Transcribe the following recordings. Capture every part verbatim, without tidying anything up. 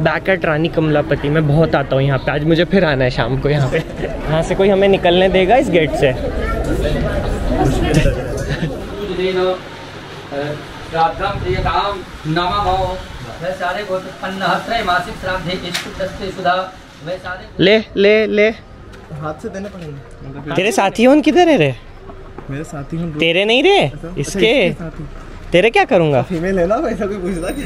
Back at Rani Kamlapati. मैं बहुत आता हूँ यहाँ पे, आज मुझे फिर आना है शाम को यहाँ पे। यहाँ से कोई हमें निकलने देगा इस गेट से? ले ले ले हाथ से देने पड़ेंगे। तेरे साथी हो किधर है रे? मेरे साथी हूँ। तेरे नहीं रे, इसके तेरे क्या करूँगा? फीमेल है ना, वैसा कोई पूछता क्या?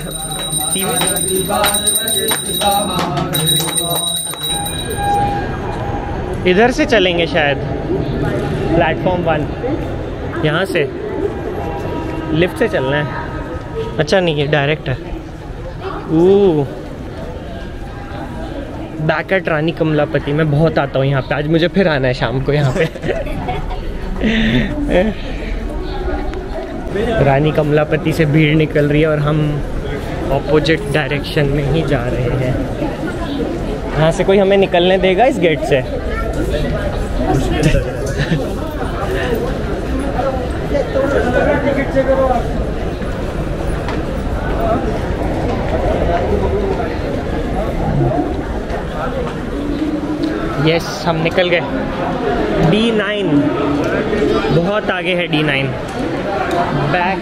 इधर से चलेंगे शायद, प्लेटफॉर्म वन। यहाँ से लिफ्ट से चलना है। अच्छा नहीं, ये डायरेक्ट है। Oh, back at Rani Kamlapati. मैं बहुत आता हूँ यहाँ पे, आज मुझे फिर आना है शाम को यहाँ पे। रानी कमलापति से भीड़ निकल रही है और हम ऑपोजिट डायरेक्शन में ही जा रहे हैं। यहाँ से कोई हमें निकलने देगा इस गेट से? यस, हम निकल गए। डी नाइन बहुत आगे है। D nine back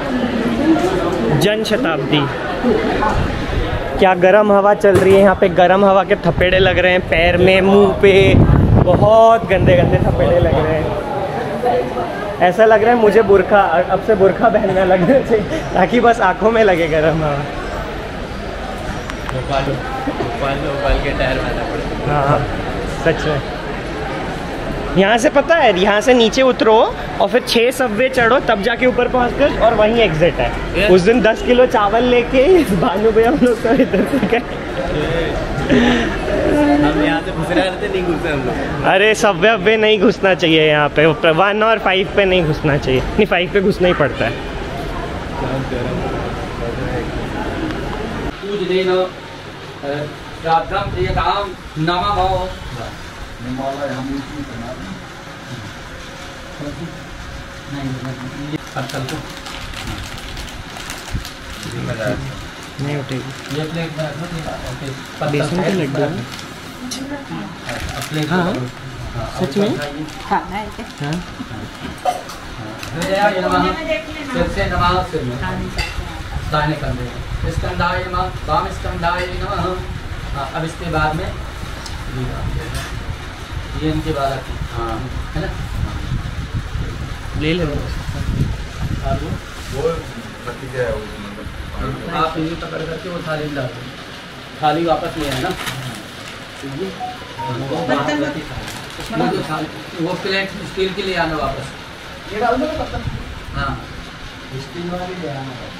Jan Shatabdi. क्या गर्म हवा चल रही है यहाँ पे। गर्म हवा के थपेड़े लग रहे हैं पैर में, मुंह पे बहुत गंदे गंदे थपेड़े लग रहे हैं। ऐसा लग रहा है मुझे बुर्खा, अब से बुर्खा पहनना लगना चाहिए ताकि बस आंखों में लगे गर्म हवा। भोपाल भोपाल के टायर मारना पड़ेगा। हाँ सच में। यहाँ से पता है, यहाँ से नीचे उतरो और फिर छः सबवे चढ़ो, तब जाके ऊपर पहुँचते हो और वहीं एग्जिट है। yeah. उस दिन दस किलो चावल लेके भानु भैया हम लोग तो इधर से गए। हम यहाँ से घुस रहे थे, नहीं घुसे हम लोग। अरे सबवे अब्वे नहीं घुसना चाहिए यहाँ पे, वन और फाइव पे नहीं घुसना चाहिए। नहीं, फाइव पे घुसना ही पड़ता है। नहीं उठेगी। बेसन के लड्डू हैं। हाँ सच में खाना है क्या? हाँ। स्कंदाय नमः, वाम स्कंदाय नमः। अब इसके बाद में ये इनके बालक हाँ है ना, ले लो। आप इन्हीं पकड़ करके वो थाली में डाल दो, थाली वापस ले आए ना। वो प्लेट स्टील की ले आना वापस। ये डाल दो बर्तन। हाँ स्टील वाली ले आना वापस।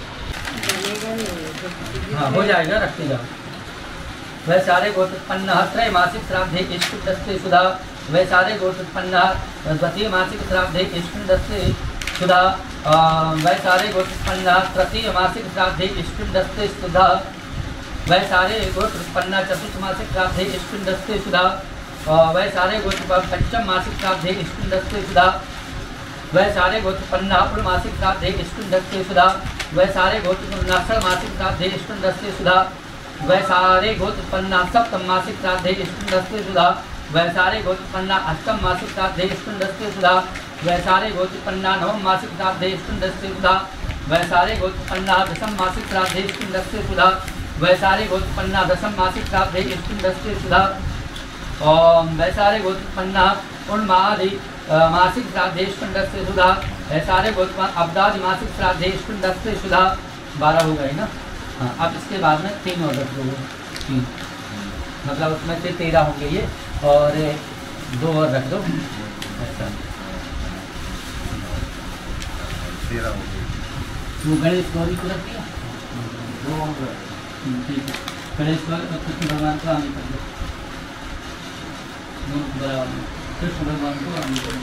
हाँ हो जाएगा, रखते जाओ। वह सारे गोत्रोत्पन्न त्रय मासिक श्राद्धे इष्टदस्ते सुधा। वह सारे गोत्रोत्पन्न द्वितीय मासिक श्राद्धे इष्टदस्ते सुधा। वह सारे गोत्रोत्पन्न तृतीय मासिक श्राद्धे इष्टदस्ते सुधा। वह सारे गोत्रोत्पन्न चतुर्थ मासिक श्राद्धे इष्टदस्ते सुधा। वह सारे गोत्रोत्पन्न पंचम मासिक श्राद्धे इष्टदस्ते सुधा। वह सारे गोत्रोत्पन्न पूर्णमासिक श्राद्धे इष्टदस्ते सुधा। वह सारे गोत्रोत्पन्न षष्ठ मासिक श्राद्धे इष्टदस्ते सुधा। वह सारे गोत्रोत्पन्न सप्तम मासिक श्राद्धे इष्टदस्ते सुधा। वह सारे गोत्रोत्पन्न अष्टम मासिक श्राद्धे इष्टदस्ते सुधा। वह सारे गोत्रोत्पन्न नवम मासिक श्राद्धे इष्टदस्ते सुधा। वह सारे गोत्रोत्पन्न दशम मासिक श्राद्धे इष्टदस्ते सुधा। वह सारे गोत्रोत्पन्न दशम मासिक श्राद्धे इष्टदस्ते सुधा। ओम वह सारे गोत्रोत्पन्न पूर्णमादि मासिक श्राद्धे इष्टदस्ते सुधा। वह सारे गोत्रोत्पन्न अब्दादि मासिक श्राद्धे इष्टदस्ते सुधा। बारह हो गए ना। हाँ अब इसके बाद में तीन और रख दो, तीन मतलब उसमें से तेरह होंगे ये, और दो और रख दो। अच्छा वो गणेश गौरी को रख दिया, ठीक है। गणेश गौरी कृष्ण भगवान को आने कर दो, कृष्ण भगवान को आने कर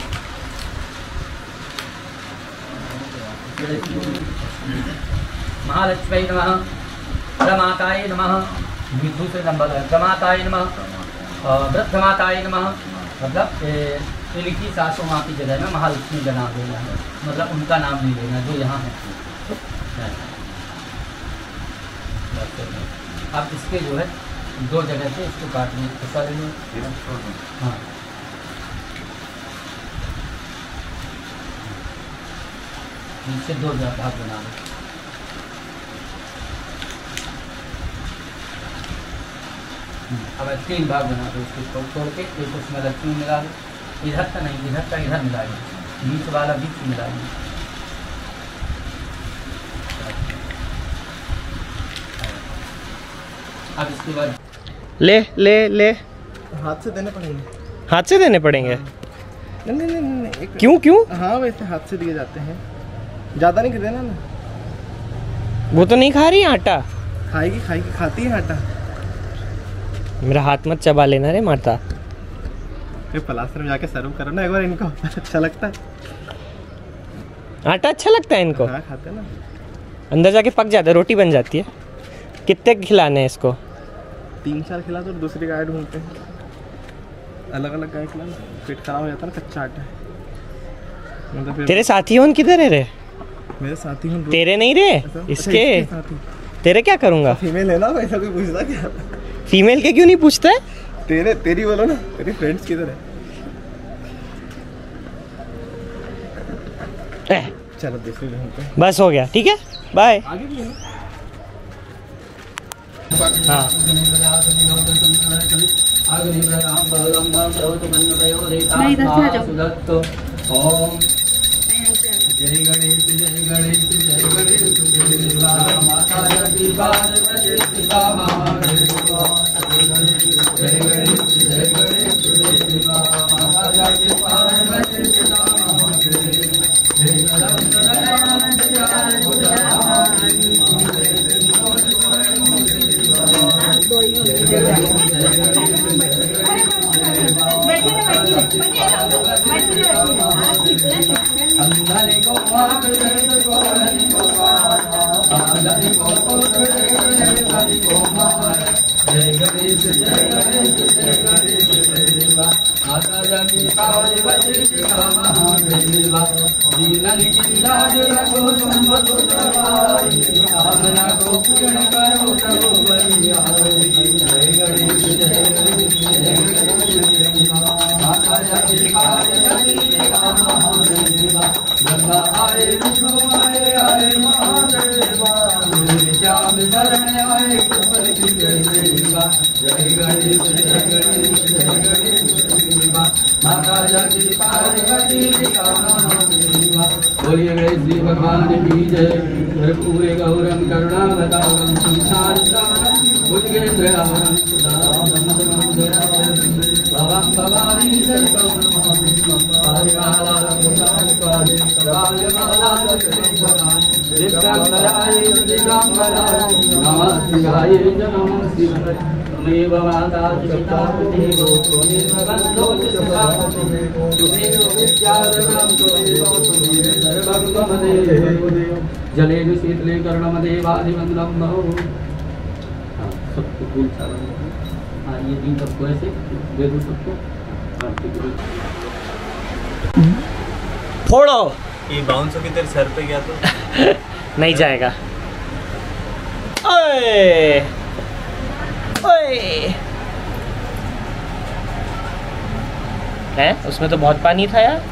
दो। महालक्ष्मी नमः, प्रमाताय नमः, विभूषण नंबर प्रमाताय नमः, वृद्धमाताय नमः। मतलब इनकी सासों माँ की जगह में महालक्ष्मी का नाम लेना है, मतलब उनका नाम नहीं लेना जो यहाँ है। अब इसके जो है दो जगह से इसको काटने ऐसा ले लो। हाँ इससे दो भाग बना लो। अब तीन भाग बना दो इसको तोड़ तोड़ के, एक उसमें लक्ष्मी मिला दो, इधर का नहीं इधर का इधर मिलाइए, बीच वाला बीच मिलाइए। अब इसके बाद ले ले ले हाथ से देने पड़ेंगे। हाथ से देने पड़ेंगे। नहीं नहीं नहीं, नहीं एक क्यों क्यों? हाँ वैसे हाथ से दिए जाते हैं, ज़्यादा नहीं देना ना। वो तो नहीं खा रही आटा। खाएगी खाएगी खाती है आटा। मेरा हाथ मत चबा लेना रे माता। ये पलास्तर में जाके सर्व करो ना एक बार इनको, अच्छा लगता है। आटा अच्छा लगता है इनको। हाँ खाते हैं ना। अंदर जाके पक जाता है, रोटी बन जाती है। कितने खिलाने हैं इसको? तीन चार खिला तो दूसरी गाय ढूंढते हैं, अलग अलग गाय खिला, पेट खराब हो जाता है ना कच्चा आटा है। मतलब फिर तेरे साथी होन किधर है रे? मेरे साथी हूँ। तेरे नहीं रे, इसके। तेरे क्या करूँगा? फीमेल है ना, वैसा कोई पूछता क्या? फीमेल के क्यों नहीं पूछता है? तेरे तेरी बोलो ना, तेरी फ्रेंड्स किधर है? एह, चलो दूसरी ढूंढते हैं। बस हो गया, ठीक है, बाय। आगे भी है ना? हाँ नहीं, इधर से आ जाओ। ओम जय गणेश जय गणेश जय गणेश जय देवा माता जय पार्वती पिता महादेवा जय गणेश जय गणेश जय गणेश जय देवा माता जय पार्वती पिता महादेवा जय बोलिए गणेश जी भगवान की जय। पूरे गौरम करुणावतारम संसारसारम भुजगेन्द्रहारम सुधारम भवं भवानी सर्वगुणमोहिनीं पारिवालां मुदारिकाले कपालमालां दिव्यांबराय दिगंबराय नमः शिवाय नमः शिवाय। त्वमेव माता पिता देवो त्वमेव बन्धो सखा त्वमेव विद्याधरं त्वमेव त्वमेव सर्वं मम देव। जलेन शीतले कर्णमदेवादिवन्दनं भवो। हाँ सबको फूल चावल। हाँ ये दिन सबको ऐसे दे दो सबको। हाँ ठीक है। फोड़ो। ये बाउंस होके तेरे सर पे गया तो नहीं जाएगा। ओए ओए है, उसमें तो बहुत पानी था यार।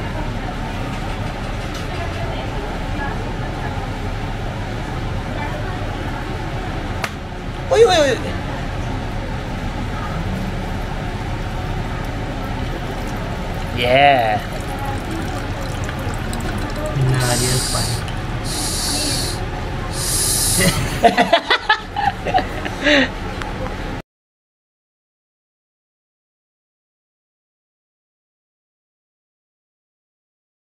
ओए ओए ओए ये नारियल पानी